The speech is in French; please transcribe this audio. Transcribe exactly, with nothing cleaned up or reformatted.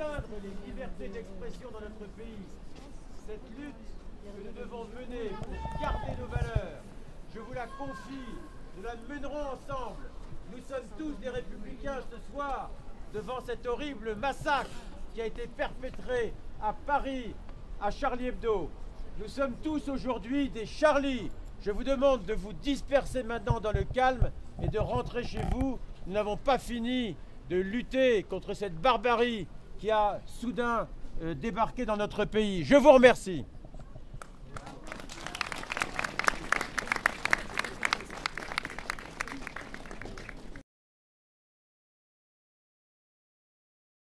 restreindre les libertés d'expression dans notre pays. Cette lutte que nous devons mener pour garder nos valeurs, je vous la confie, nous la mènerons ensemble. Nous sommes tous des républicains ce soir devant cet horrible massacre qui a été perpétré à Paris, à Charlie Hebdo. Nous sommes tous aujourd'hui des Charlie. Je vous demande de vous disperser maintenant dans le calme et de rentrer chez vous. Nous n'avons pas fini de lutter contre cette barbarie qui a soudain euh, débarqué dans notre pays. Je vous remercie.